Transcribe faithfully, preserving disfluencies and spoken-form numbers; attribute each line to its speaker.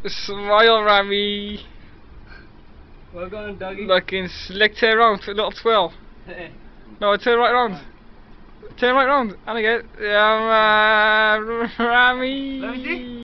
Speaker 1: Smile, Rami.
Speaker 2: Well gone, doggy.
Speaker 1: Looking slick. Turn around. Look up twirl. No, turn right round. Turn right round. And again. Yeah, man. Rami.
Speaker 2: Let me see.